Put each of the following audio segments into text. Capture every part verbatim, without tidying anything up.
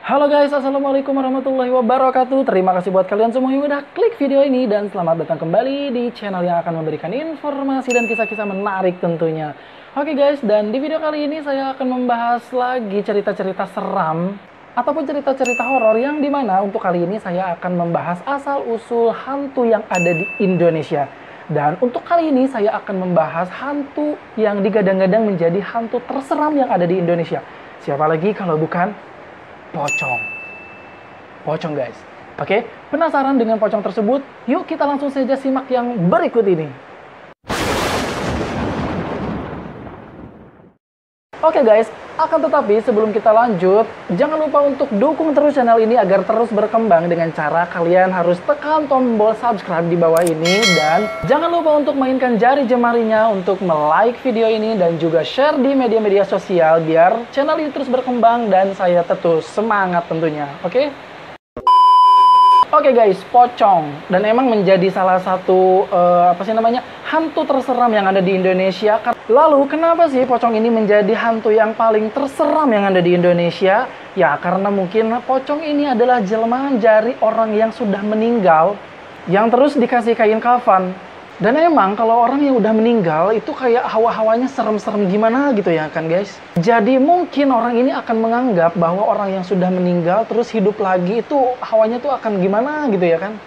Halo guys, assalamualaikum warahmatullahi wabarakatuh. Terima kasih buat kalian semua yang udah klik video ini dan selamat datang kembali di channel yang akan memberikan informasi dan kisah-kisah menarik tentunya. Oke guys, dan di video kali ini saya akan membahas lagi cerita-cerita seram ataupun cerita-cerita horor yang dimana untuk kali ini saya akan membahas asal-usul hantu yang ada di Indonesia. Dan untuk kali ini saya akan membahas hantu yang digadang-gadang menjadi hantu terseram yang ada di Indonesia. Siapa lagi kalau bukan pocong. Pocong guys. Oke, penasaran dengan pocong tersebut? Yuk kita langsung saja simak yang berikut ini. Oke guys, akan tetapi sebelum kita lanjut, jangan lupa untuk dukung terus channel ini agar terus berkembang dengan cara kalian harus tekan tombol subscribe di bawah ini. Dan jangan lupa untuk mainkan jari jemarinya untuk like video ini dan juga share di media-media sosial biar channel ini terus berkembang dan saya terus semangat tentunya, oke? Oke guys, pocong dan emang menjadi salah satu uh, apa sih namanya hantu terseram yang ada di Indonesia. Lalu kenapa sih pocong ini menjadi hantu yang paling terseram yang ada di Indonesia? Ya karena mungkin pocong ini adalah jelmaan jari orang yang sudah meninggal yang terus dikasih kain kafan. Dan emang kalau orang yang udah meninggal itu kayak hawa-hawanya serem-serem gimana gitu ya kan guys. Jadi mungkin orang ini akan menganggap bahwa orang yang sudah meninggal terus hidup lagi itu hawanya tuh akan gimana gitu ya kan.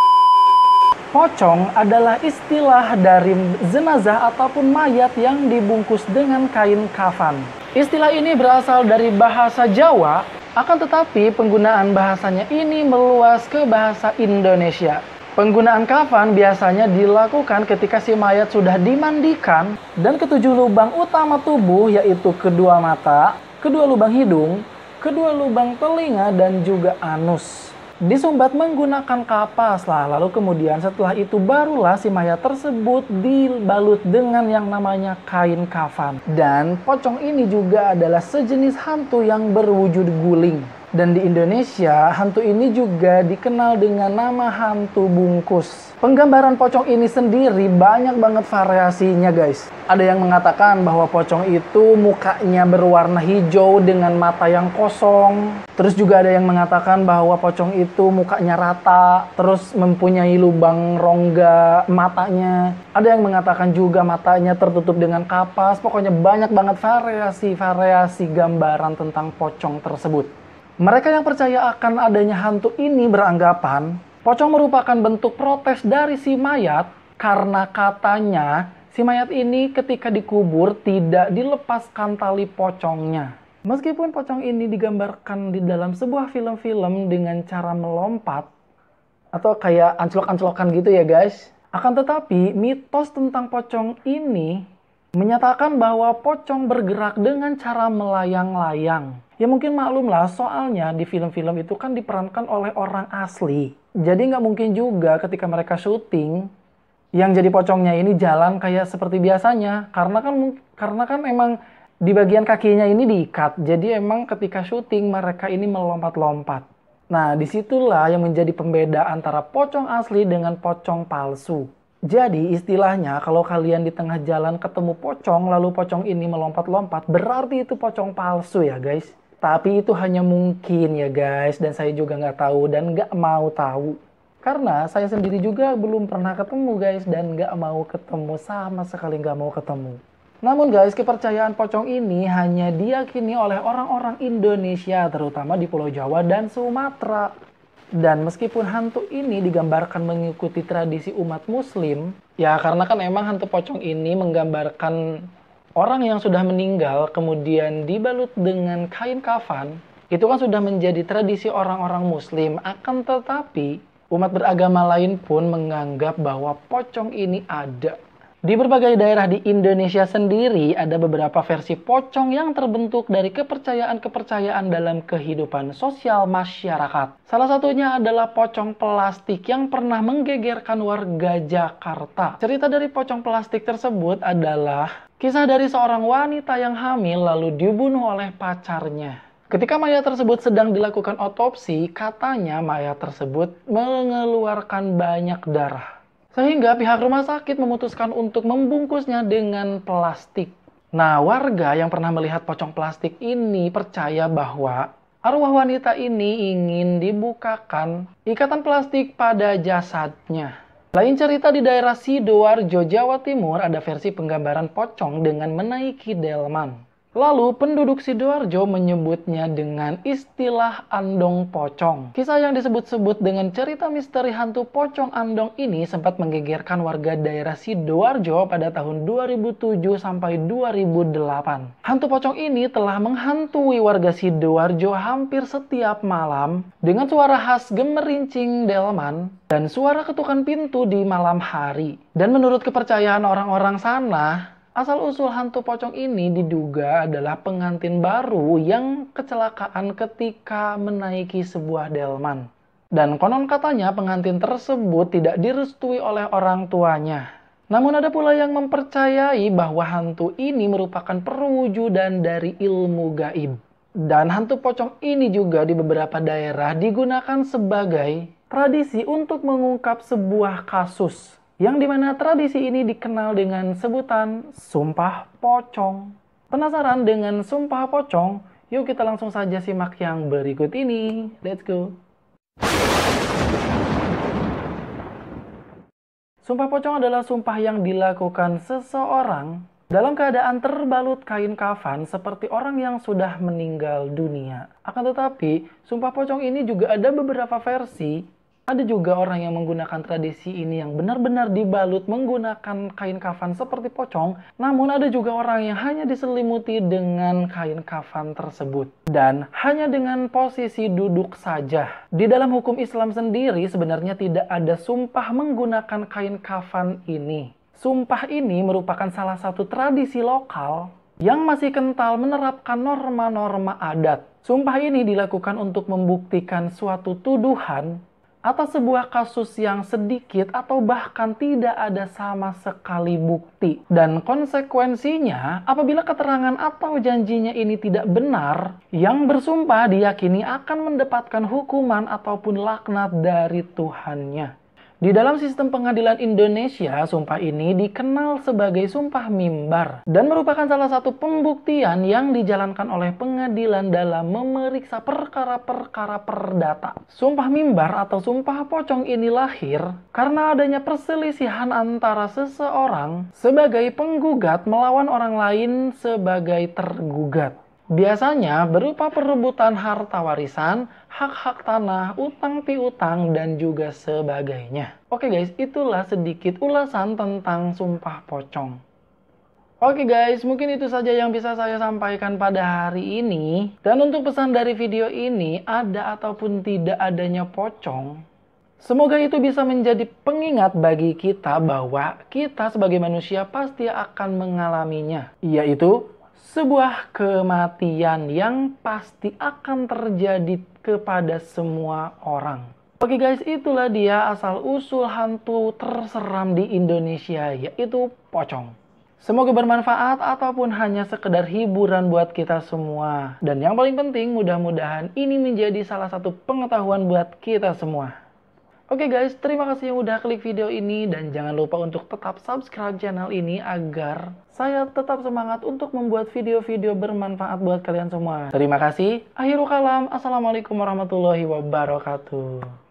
Pocong adalah istilah dari jenazah ataupun mayat yang dibungkus dengan kain kafan. Istilah ini berasal dari bahasa Jawa, akan tetapi penggunaan bahasanya ini meluas ke bahasa Indonesia. Penggunaan kafan biasanya dilakukan ketika si mayat sudah dimandikan dan ketujuh lubang utama tubuh yaitu kedua mata, kedua lubang hidung, kedua lubang telinga dan juga anus disumbat menggunakan kapas lah. Lalu kemudian setelah itu barulah si mayat tersebut dibalut dengan yang namanya kain kafan. Dan pocong ini juga adalah sejenis hantu yang berwujud guling. Dan di Indonesia, hantu ini juga dikenal dengan nama hantu bungkus. Penggambaran pocong ini sendiri banyak banget variasinya guys. Ada yang mengatakan bahwa pocong itu mukanya berwarna hijau dengan mata yang kosong. Terus juga ada yang mengatakan bahwa pocong itu mukanya rata, terus mempunyai lubang rongga matanya. Ada yang mengatakan juga matanya tertutup dengan kapas. Pokoknya banyak banget variasi-variasi gambaran tentang pocong tersebut. Mereka yang percaya akan adanya hantu ini beranggapan pocong merupakan bentuk protes dari si mayat karena katanya si mayat ini ketika dikubur tidak dilepaskan tali pocongnya. Meskipun pocong ini digambarkan di dalam sebuah film-film dengan cara melompat atau kayak ancelok-ancelokan gitu ya guys. Akan tetapi mitos tentang pocong ini menyatakan bahwa pocong bergerak dengan cara melayang-layang. Ya mungkin maklum lah, soalnya di film-film itu kan diperankan oleh orang asli. Jadi nggak mungkin juga ketika mereka syuting, yang jadi pocongnya ini jalan kayak seperti biasanya. Karena kan karena kan emang di bagian kakinya ini diikat. Jadi emang ketika syuting mereka ini melompat-lompat. Nah disitulah yang menjadi pembeda antara pocong asli dengan pocong palsu. Jadi istilahnya kalau kalian di tengah jalan ketemu pocong lalu pocong ini melompat-lompat berarti itu pocong palsu ya guys. Tapi itu hanya mungkin ya guys dan saya juga nggak tahu dan nggak mau tahu. Karena saya sendiri juga belum pernah ketemu guys dan nggak mau ketemu sama sekali nggak mau ketemu. Namun guys kepercayaan pocong ini hanya diyakini oleh orang-orang Indonesia terutama di Pulau Jawa dan Sumatera. Dan meskipun hantu ini digambarkan mengikuti tradisi umat muslim, ya karena kan emang hantu pocong ini menggambarkan orang yang sudah meninggal kemudian dibalut dengan kain kafan, itu kan sudah menjadi tradisi orang-orang muslim. Akan tetapi umat beragama lain pun menganggap bahwa pocong ini ada. Di berbagai daerah di Indonesia sendiri ada beberapa versi pocong yang terbentuk dari kepercayaan-kepercayaan dalam kehidupan sosial masyarakat. Salah satunya adalah pocong plastik yang pernah menggegerkan warga Jakarta. Cerita dari pocong plastik tersebut adalah kisah dari seorang wanita yang hamil lalu dibunuh oleh pacarnya. Ketika mayat tersebut sedang dilakukan otopsi, katanya mayat tersebut mengeluarkan banyak darah. Sehingga pihak rumah sakit memutuskan untuk membungkusnya dengan plastik. Nah, warga yang pernah melihat pocong plastik ini percaya bahwa Arwah wanita ini ingin dibukakan ikatan plastik pada jasadnya. Lain cerita di daerah Sidoarjo, Jawa Timur, ada versi penggambaran pocong dengan menaiki delman. Lalu penduduk Sidoarjo menyebutnya dengan istilah andong pocong. Kisah yang disebut-sebut dengan cerita misteri hantu pocong andong ini sempat menggegerkan warga daerah Sidoarjo pada tahun dua ribu tujuh sampai dua ribu delapan. Hantu pocong ini telah menghantui warga Sidoarjo hampir setiap malam dengan suara khas gemerincing delman dan suara ketukan pintu di malam hari. Dan menurut kepercayaan orang-orang sana, asal-usul hantu pocong ini diduga adalah pengantin baru yang kecelakaan ketika menaiki sebuah delman. Dan konon katanya pengantin tersebut tidak direstui oleh orang tuanya. Namun ada pula yang mempercayai bahwa hantu ini merupakan perwujudan dari ilmu gaib. Dan hantu pocong ini juga di beberapa daerah digunakan sebagai tradisi untuk mengungkap sebuah kasus, yang dimana tradisi ini dikenal dengan sebutan sumpah pocong. Penasaran dengan sumpah pocong? Yuk kita langsung saja simak yang berikut ini. Let's go! Sumpah pocong adalah sumpah yang dilakukan seseorang dalam keadaan terbalut kain kafan seperti orang yang sudah meninggal dunia. Akan tetapi, sumpah pocong ini juga ada beberapa versi. Ada juga orang yang menggunakan tradisi ini yang benar-benar dibalut menggunakan kain kafan seperti pocong. Namun ada juga orang yang hanya diselimuti dengan kain kafan tersebut. Dan hanya dengan posisi duduk saja. Di dalam hukum Islam sendiri sebenarnya tidak ada sumpah menggunakan kain kafan ini. Sumpah ini merupakan salah satu tradisi lokal yang masih kental menerapkan norma-norma adat. Sumpah ini dilakukan untuk membuktikan suatu tuduhan atas sebuah kasus yang sedikit atau bahkan tidak ada sama sekali bukti. Dan konsekuensinya, apabila keterangan atau janjinya ini tidak benar, yang bersumpah diyakini akan mendapatkan hukuman ataupun laknat dari Tuhannya. Di dalam sistem pengadilan Indonesia, sumpah ini dikenal sebagai sumpah mimbar dan merupakan salah satu pembuktian yang dijalankan oleh pengadilan dalam memeriksa perkara-perkara perdata. Sumpah mimbar atau sumpah pocong ini lahir karena adanya perselisihan antara seseorang sebagai penggugat melawan orang lain sebagai tergugat. Biasanya berupa perebutan harta warisan, hak-hak tanah, utang piutang, dan juga sebagainya. Oke guys, itulah sedikit ulasan tentang sumpah pocong. Oke guys, mungkin itu saja yang bisa saya sampaikan pada hari ini. Dan untuk pesan dari video ini, ada ataupun tidak adanya pocong, semoga itu bisa menjadi pengingat bagi kita bahwa kita sebagai manusia pasti akan mengalaminya, yaitu sebuah kematian yang pasti akan terjadi kepada semua orang. Oke guys, itulah dia asal-usul hantu terseram di Indonesia, yaitu pocong. Semoga bermanfaat ataupun hanya sekedar hiburan buat kita semua. Dan yang paling penting, mudah-mudahan ini menjadi salah satu pengetahuan buat kita semua. Oke guys, terima kasih yang udah klik video ini dan jangan lupa untuk tetap subscribe channel ini agar saya tetap semangat untuk membuat video-video bermanfaat buat kalian semua. Terima kasih. Akhirul kalam. Assalamualaikum warahmatullahi wabarakatuh.